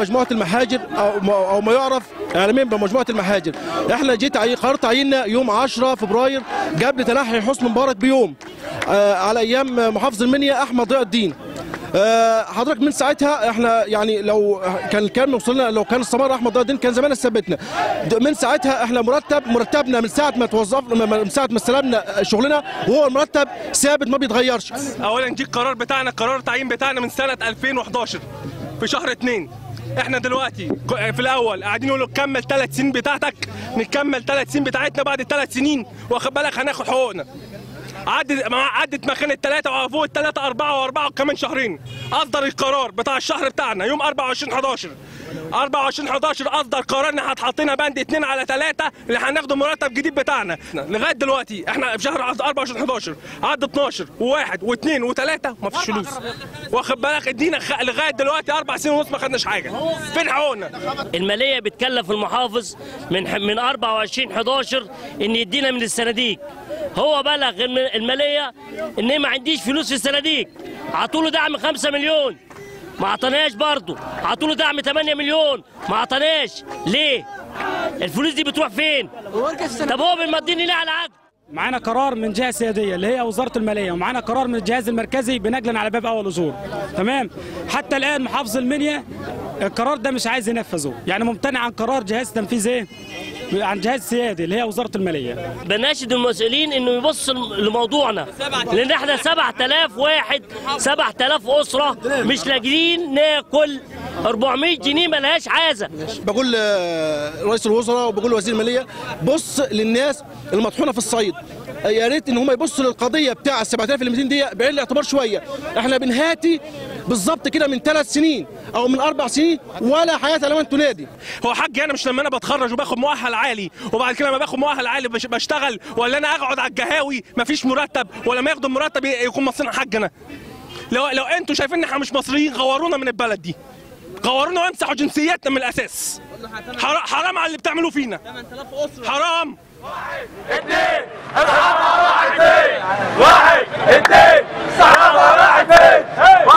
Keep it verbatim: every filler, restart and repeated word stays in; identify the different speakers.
Speaker 1: مجموعه المحاجر او او ما يعرف اعلاميا بمجموعه المحاجر. احنا جيت قرار تعييننا يوم عشرة فبراير قبل تنحي حسني مبارك بيوم آه على ايام محافظ المنيا احمد ضياء الدين. أه حضرتك من ساعتها احنا يعني لو كان كان وصلنا لو كان استمر احمد ضياء الدين كان زمان ثبتنا. من ساعتها احنا مرتب مرتبنا من ساعه ما توظفنا من ساعه ما استلمنا شغلنا وهو المرتب ثابت ما بيتغيرش.
Speaker 2: اولا دي القرار بتاعنا، قرار التعيين بتاعنا من سنه ألفين وحداشر في شهر اتنين. احنا دلوقتي في الاول قاعدين نقول له كمل ثلاث سنين بتاعتك، نكمل ثلاث سنين بتاعتنا، بعد الثلاث سنين واخد بالك هناخد حقوقنا. عدت عدت مكان الثلاثه وفوق الثلاثه اربعه واربعه كمان شهرين. اصدر القرار بتاع الشهر بتاعنا يوم أربعة وعشرين حداشر أربعة وعشرين حداشر اصدر قرار ان هتحطينا بند اتنين على ثلاثه اللي هناخده مرتب جديد بتاعنا. لغايه دلوقتي احنا في شهر أربعة وعشرين حداشر عدى اتناشر وواحد واثنين وثلاثه ما فيش فلوس. واخد بالك ادينا لغايه دلوقتي اربع سنين ونص ما خدناش حاجه. فين حقوقنا؟
Speaker 3: الماليه بتكلف المحافظ من من أربعة وعشرين حداشر ان يدينا من الصناديق. هو بلغ الماليه ان ما عنديش فلوس في الصناديق، عطوا له دعم خمسة مليون ما عطاناش، برضه عطوا له دعم ثمانية مليون ما عطاناش. ليه؟ الفلوس دي بتروح فين؟ طب هو بيمضيني ليه على عقد؟
Speaker 4: معانا قرار من جهه سياديه اللي هي وزاره الماليه، ومعانا قرار من الجهاز المركزي بنقلا على باب اول اصول. تمام؟ حتى الان محافظ المنيا القرار ده مش عايز ينفذه، يعني ممتنع عن قرار جهاز تنفيذي عن جهاز سيادي اللي هي وزاره الماليه.
Speaker 3: بناشد المسؤولين انه يبص لموضوعنا، لان احنا سبعة آلاف واحد سبعة آلاف اسره مش لاقيين ناكل، أربعمية جنيه ملهاش عازه.
Speaker 1: بقول رئيس الوزراء وبقول وزير الماليه بص للناس المطحونه في الصعيد، يا ريت ان هم يبصوا للقضيه بتاع سبعة آلاف ومئتين دي بعين الاعتبار شويه. احنا بنهاتي بالظبط كده من ثلاث سنين او من اربع سنين ولا حياه لمن تنادي.
Speaker 2: هو حاج انا مش لما انا بتخرج وباخد مؤهل عالي وبعد كده لما باخد مؤهل عالي بشتغل، ولا انا اقعد على القهاوي مفيش مرتب، ولا ما ياخدوا مرتب يكون مصريين حاج انا. لو لو انتوا شايفين ان احنا مش مصريين غورونا من البلد دي، غورونا وامسحوا جنسياتنا من الاساس. حرام على اللي بتعملوه فينا، حرام.
Speaker 5: واحد اثنين الصحافة راحت فين؟ واحد اثنين الصحافة راحت فين؟